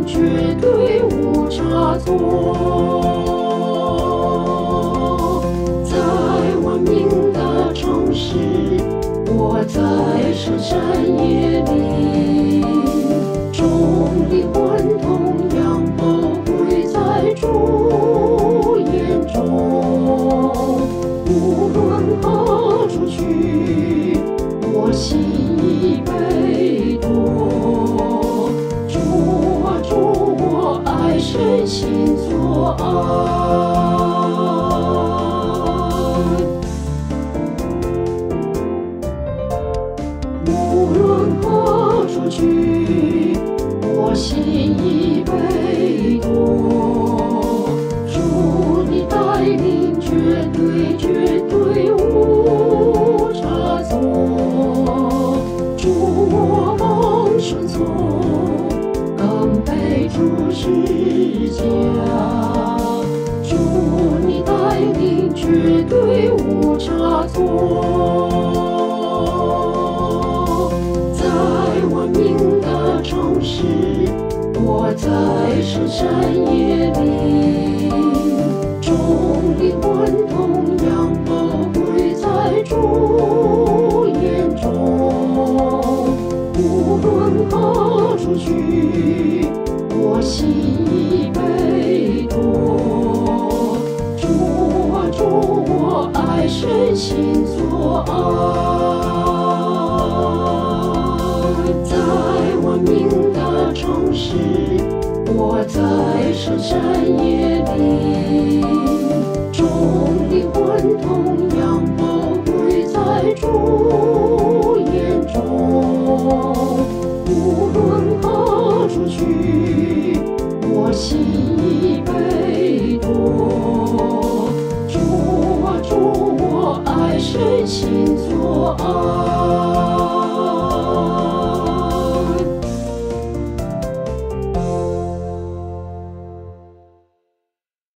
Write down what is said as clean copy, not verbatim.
灵绝对无差错。在文明的城市，我在深山野里，众灵魂同样宝贵在主眼中。无论何处去，我心已被夺。主啊主，我爱深信所爱。无论何处去，我心已被夺。主你带领绝对无差错。主我蒙顺从，更配主施加。主你带领绝对无差错。在文明的城市，我在深山野里，众灵魂同样宝贵在主眼中。无论何处去，我心已被夺。主啊主，我爱深信所爱。在文明的城市，我在深山野里，众灵魂同样宝贵在主眼中。无论何处去，我心已被夺。主啊主，我爱深信所爱。